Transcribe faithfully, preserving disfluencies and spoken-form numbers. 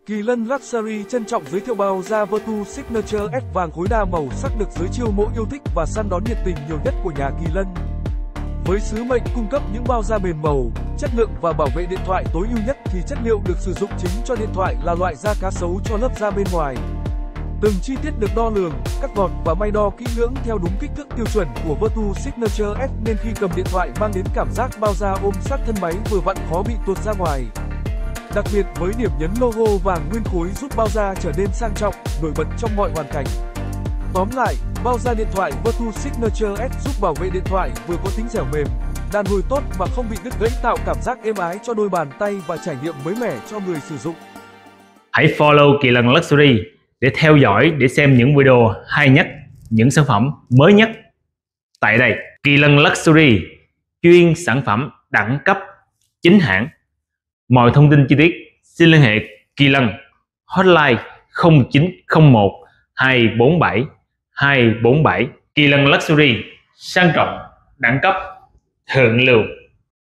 Kỳ Lân Luxury trân trọng giới thiệu bao da Virtu Signature S vàng khối đa màu sắc được giới chiêu mộ yêu thích và săn đón nhiệt tình nhiều nhất của nhà Kỳ Lân. Với sứ mệnh cung cấp những bao da mềm màu, chất lượng và bảo vệ điện thoại tối ưu nhất thì chất liệu được sử dụng chính cho điện thoại là loại da cá sấu cho lớp da bên ngoài. Từng chi tiết được đo lường, cắt gọt và may đo kỹ lưỡng theo đúng kích thước tiêu chuẩn của Virtu Signature S nên khi cầm điện thoại mang đến cảm giác bao da ôm sát thân máy vừa vặn khó bị tuột ra ngoài. Đặc biệt với điểm nhấn logo vàng nguyên khối giúp bao da trở nên sang trọng, nổi bật trong mọi hoàn cảnh. Tóm lại, bao da điện thoại Virtu Signature S giúp bảo vệ điện thoại vừa có tính dẻo mềm, đàn hồi tốt mà không bị đứt gãy, tạo cảm giác êm ái cho đôi bàn tay và trải nghiệm mới mẻ cho người sử dụng. Hãy follow Kỳ Lân Luxury để theo dõi, để xem những video hay nhất, những sản phẩm mới nhất. Tại đây, Kỳ Lân Luxury chuyên sản phẩm đẳng cấp chính hãng. Mọi thông tin chi tiết xin liên hệ Kỳ Lân, hotline không chín không một hai bốn bảy hai bốn bảy. Kỳ Lân Luxury sang trọng, đẳng cấp, thượng lưu.